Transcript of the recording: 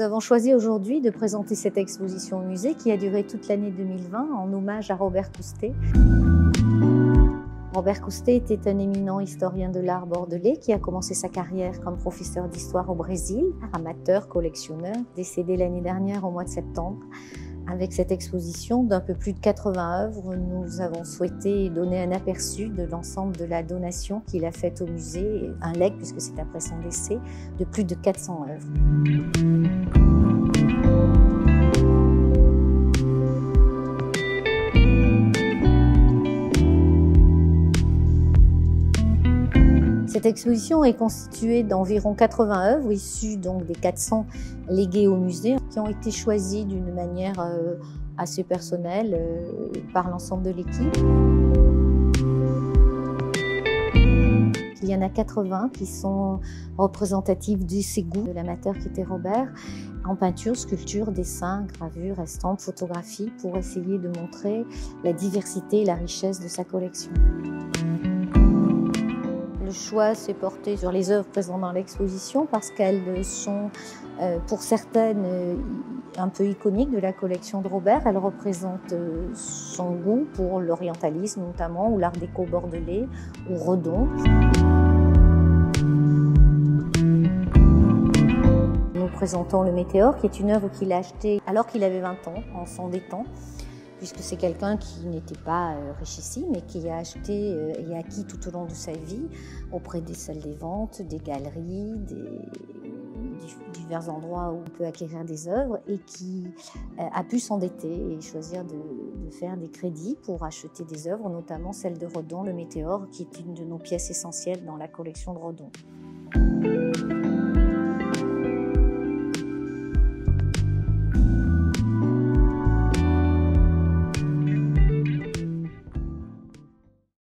Nous avons choisi aujourd'hui de présenter cette exposition au musée qui a duré toute l'année 2020 en hommage à Robert Coustet. Robert Coustet était un éminent historien de l'art bordelais qui a commencé sa carrière comme professeur d'histoire au Brésil, amateur, collectionneur, décédé l'année dernière au mois de septembre. Avec cette exposition d'un peu plus de 80 œuvres, nous avons souhaité donner un aperçu de l'ensemble de la donation qu'il a faite au musée, un legs puisque c'est après son décès, de plus de 400 œuvres. Cette exposition est constituée d'environ 80 œuvres issues donc des 400 léguées au musée qui ont été choisies d'une manière assez personnelle par l'ensemble de l'équipe. Il y en a 80 qui sont représentatives de ses goûts, de l'amateur qui était Robert, en peinture, sculpture, dessin, gravure, estampe, photographie, pour essayer de montrer la diversité et la richesse de sa collection. Le choix s'est porté sur les œuvres présentes dans l'exposition parce qu'elles sont, pour certaines, un peu iconiques de la collection de Robert. Elles représentent son goût pour l'orientalisme notamment, ou l'art déco bordelais, ou Redon. Nous présentons le Météore, qui est une œuvre qu'il a achetée alors qu'il avait 20 ans, en s'endettant, puisque c'est quelqu'un qui n'était pas richissime, mais qui a acheté et acquis tout au long de sa vie, auprès des salles des ventes, des galeries, divers endroits où on peut acquérir des œuvres, et qui a pu s'endetter et choisir de faire des crédits pour acheter des œuvres, notamment celle de Redon, le Météore, qui est une de nos pièces essentielles dans la collection de Redon.